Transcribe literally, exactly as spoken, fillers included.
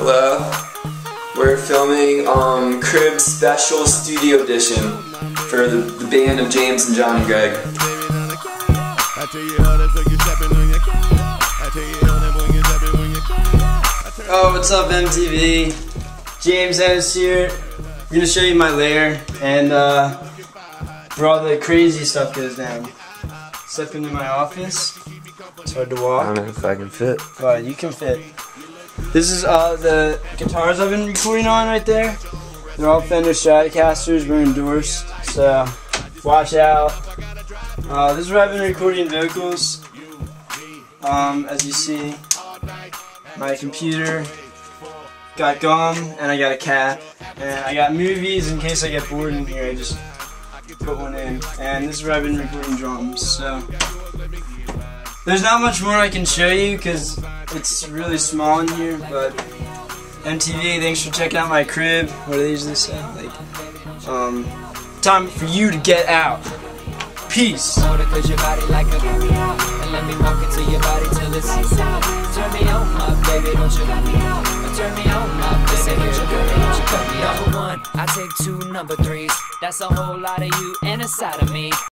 Hello. We're filming um, Crib Special Studio Edition for the, the band of James and John and Greg. Oh, what's up, M T V? James Ennis here. I'm gonna show you my lair and uh, where all the crazy stuff goes down. Step into my office. It's hard to walk. I don't know if I can fit. But you can fit. This is uh, the guitars I've been recording on right there. They're all Fender Stratocasters. We're endorsed, so watch out. Uh, this is where I've been recording vocals. Um, as you see, my computer got gum and I got a cat, and I got movies in case I get bored in here. I just put one in, and this is where I've been recording drums. So there's not much more I can show you because it's really small in here. But M T V, thanks for checking out my crib. What do they usually say? Like, um, time for you to get out. Peace. Turn me on, my baby, don't you cut me out. Turn me on, my baby, don't you cut me out. Number one, I take two number threes. That's a whole lot of you and a side of me.